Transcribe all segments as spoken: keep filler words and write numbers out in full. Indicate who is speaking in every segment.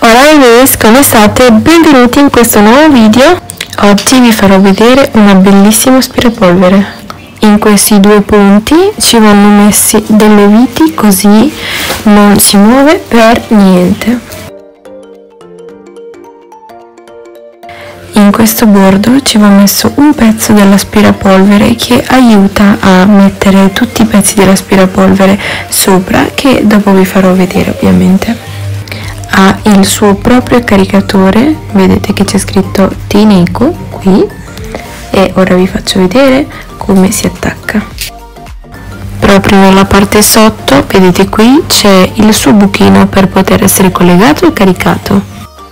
Speaker 1: Hola bebés, come state? Benvenuti in questo nuovo video. Oggi vi farò vedere una bellissima aspirapolvere. In questi due punti ci vanno messi delle viti così non si muove per niente. In questo bordo ci va messo un pezzo dell'aspirapolvere che aiuta a mettere tutti i pezzi dell'aspirapolvere sopra, che dopo vi farò vedere ovviamente. Ha il suo proprio caricatore, vedete che c'è scritto Tineco qui, e ora vi faccio vedere come si attacca. Proprio nella parte sotto, vedete qui, c'è il suo buchino per poter essere collegato e caricato.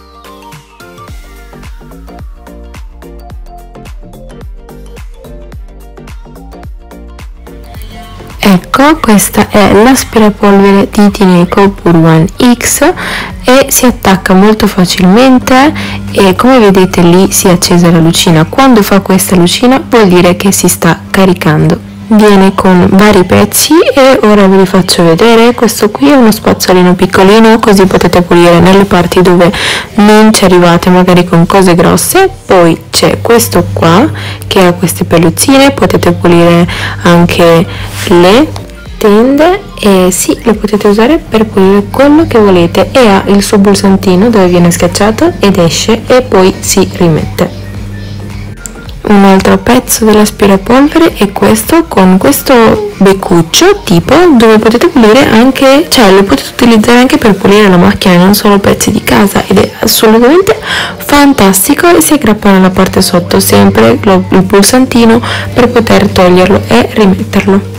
Speaker 1: Ecco, questa è l'aspirapolvere di Tineco Pure One X e si attacca molto facilmente, e come vedete lì si è accesa la lucina. Quando fa questa lucina vuol dire che si sta caricando. Viene con vari pezzi e ora ve li faccio vedere. Questo qui è uno spazzolino piccolino, così potete pulire nelle parti dove non ci arrivate magari con cose grosse. Poi c'è questo qua che ha queste pelluzzine, potete pulire anche le tende e sì, lo potete usare per pulire quello che volete, e ha il suo pulsantino dove viene schiacciato ed esce e poi si rimette. Un altro pezzo dell'aspirapolvere è questo, con questo beccuccio tipo dove potete pulire anche, cioè lo potete utilizzare anche per pulire la macchina, non solo pezzi di casa, ed è assolutamente fantastico, e si aggrappa nella parte sotto sempre lo, il pulsantino per poter toglierlo e rimetterlo.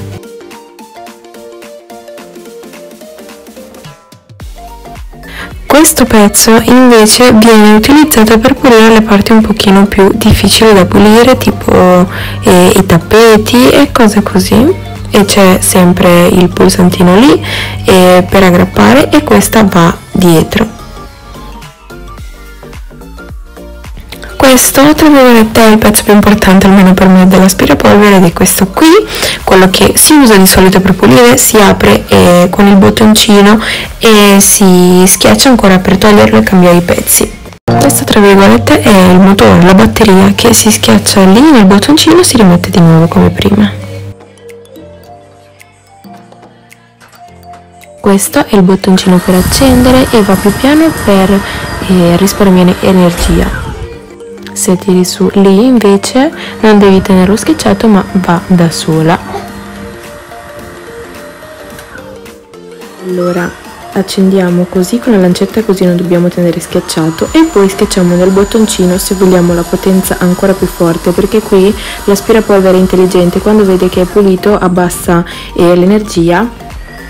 Speaker 1: Questo pezzo invece viene utilizzato per pulire le parti un pochino più difficili da pulire, tipo eh, i tappeti e cose così, e c'è sempre il pulsantino lì eh, per aggrappare, e questa va dietro. Questo, tra virgolette, è il pezzo più importante, almeno per me, dell'aspirapolvere, ed è questo qui, quello che si usa di solito per pulire. Si apre eh, con il bottoncino e si schiaccia ancora per toglierlo e cambiare i pezzi. Questo, tra virgolette, è il motore, la batteria, che si schiaccia lì nel bottoncino e si rimette di nuovo come prima. Questo è il bottoncino per accendere e va più piano per eh, risparmiare energia. Se tiri su lì invece non devi tenerlo schiacciato, ma va da sola. Allora accendiamo così con la lancetta, così non dobbiamo tenere schiacciato, e poi schiacciamo nel bottoncino se vogliamo la potenza ancora più forte, perché qui l'aspirapolvere è intelligente, quando vede che è pulito abbassa eh, l'energia.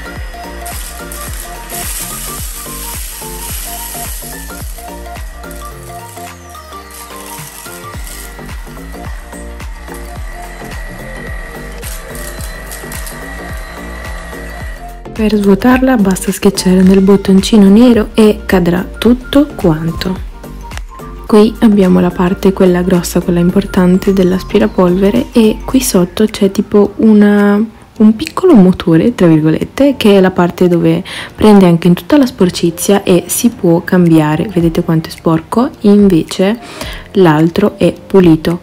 Speaker 1: Per svuotarla basta schiacciare nel bottoncino nero e cadrà tutto quanto. Qui abbiamo la parte, quella grossa, quella importante dell'aspirapolvere, e qui sotto c'è tipo una, un piccolo motore, tra virgolette, che è la parte dove prende anche in tutta la sporcizia e si può cambiare. Vedete quanto è sporco? Invece l'altro è pulito.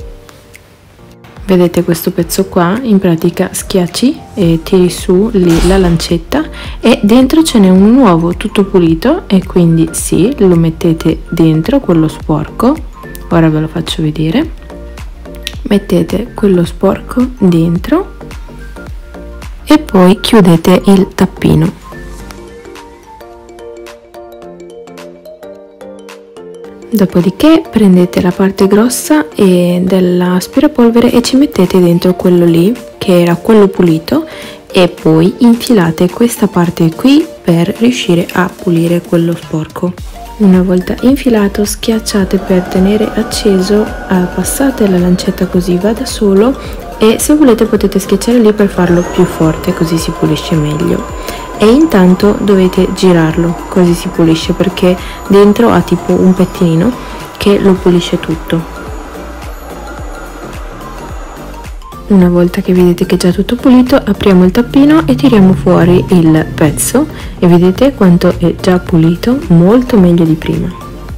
Speaker 1: Vedete questo pezzo qua? In pratica schiacci e tiri su lì la lancetta e dentro ce n'è uno nuovo tutto pulito, e quindi sì, lo mettete dentro quello sporco. Ora ve lo faccio vedere. Mettete quello sporco dentro e poi chiudete il tappino. Dopodiché prendete la parte grossa dell'aspirapolvere e ci mettete dentro quello lì, che era quello pulito, e poi infilate questa parte qui per riuscire a pulire quello sporco. Una volta infilato schiacciate per tenere acceso, passate la lancetta così va da solo, e se volete potete schiacciare lì per farlo più forte, così si pulisce meglio. E intanto dovete girarlo, così si pulisce, perché dentro ha tipo un pettinino che lo pulisce tutto. una volta che vedete che è già tutto pulito, apriamo il tappino e tiriamo fuori il pezzo e vedete quanto è già pulito, molto meglio di prima.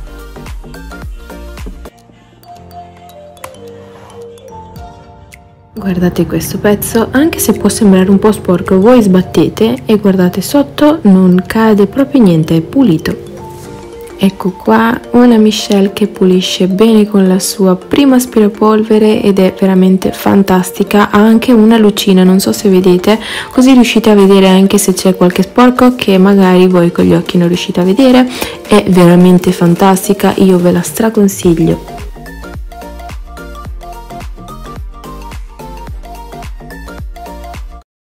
Speaker 1: Guardate questo pezzo, anche se può sembrare un po' sporco, voi sbattete e guardate sotto, non cade proprio niente, è pulito. Ecco qua una Michelle che pulisce bene con la sua prima aspirapolvere ed è veramente fantastica. Ha anche una lucina, non so se vedete, così riuscite a vedere anche se c'è qualche sporco che magari voi con gli occhi non riuscite a vedere. È veramente fantastica, io ve la straconsiglio.